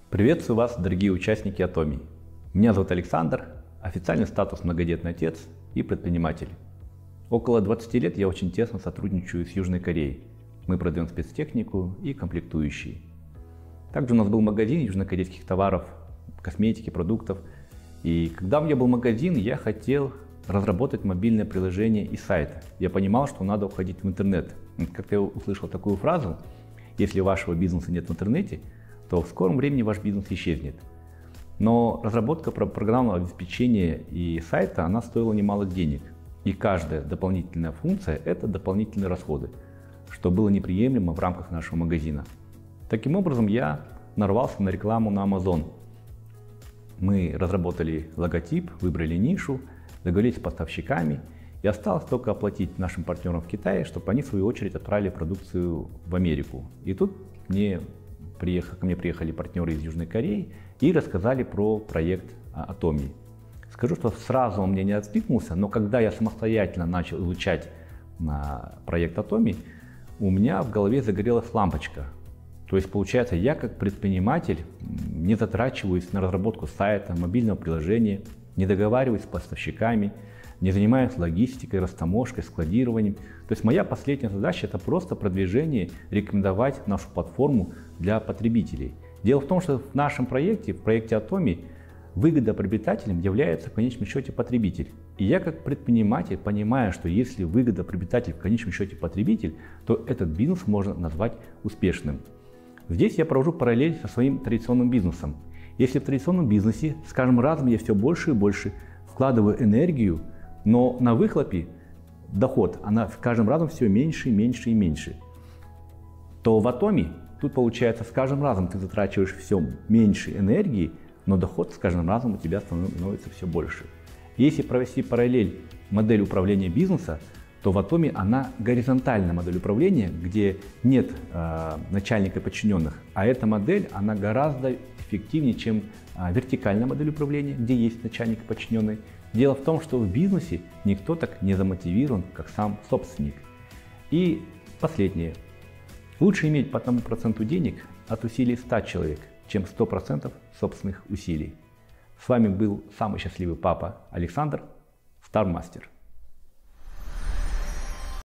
Приветствую вас, дорогие участники Atomi. Меня зовут Александр, официальный статус многодетный отец и предприниматель. Около 20 лет я очень тесно сотрудничаю с Южной Кореей. Мы продаем спецтехнику и комплектующие. Также у нас был магазин южнокорейских товаров, косметики, продуктов. И когда у меня был магазин, я хотел разработать мобильное приложение и сайт. Я понимал, что надо уходить в интернет. Как-то я услышал такую фразу: если вашего бизнеса нет в интернете, то в скором времени ваш бизнес исчезнет. Но разработка программного обеспечения и сайта, она стоила немало денег. И каждая дополнительная функция – это дополнительные расходы, что было неприемлемо в рамках нашего магазина. Таким образом, я нарвался на рекламу на Amazon. Мы разработали логотип, выбрали нишу, договорились с поставщиками, и осталось только оплатить нашим партнерам в Китае, чтобы они в свою очередь отправили продукцию в Америку. И тут ко мне приехали партнеры из Южной Кореи и рассказали про проект Atomi. Скажу, что сразу он мне не откликнулся, но когда я самостоятельно начал изучать проект Atomi, у меня в голове загорелась лампочка. То есть, получается, я как предприниматель не затрачиваюсь на разработку сайта, мобильного приложения, не договариваюсь с поставщиками, не занимаюсь логистикой, растаможкой, складированием. То есть моя последняя задача – это просто продвижение, рекомендовать нашу платформу для потребителей. Дело в том, что в нашем проекте, в проекте Atomi, выгодоприобретателем является в конечном счете потребитель. И я как предприниматель понимаю, что если выгодоприобретатель в конечном счете потребитель, то этот бизнес можно назвать успешным. Здесь я провожу параллель со своим традиционным бизнесом. Если в традиционном бизнесе с каждым разом я все больше и больше вкладываю энергию, но на выхлопе доход, она с каждым разом все меньше, меньше и меньше, то в Atomi тут получается с каждым разом ты затрачиваешь все меньше энергии, но доход с каждым разом у тебя становится все больше. Если провести параллель модели управления бизнеса, то в Atomi она горизонтальная модель управления, где нет начальника и подчиненных, а эта модель она гораздо эффективнее, чем вертикальная модель управления, где есть начальник и подчиненный. Дело в том, что в бизнесе никто так не замотивирован, как сам собственник. И последнее. Лучше иметь по 1% денег от усилий 100 человек, чем 100% собственных усилий. С вами был самый счастливый папа Александр, Стармастер.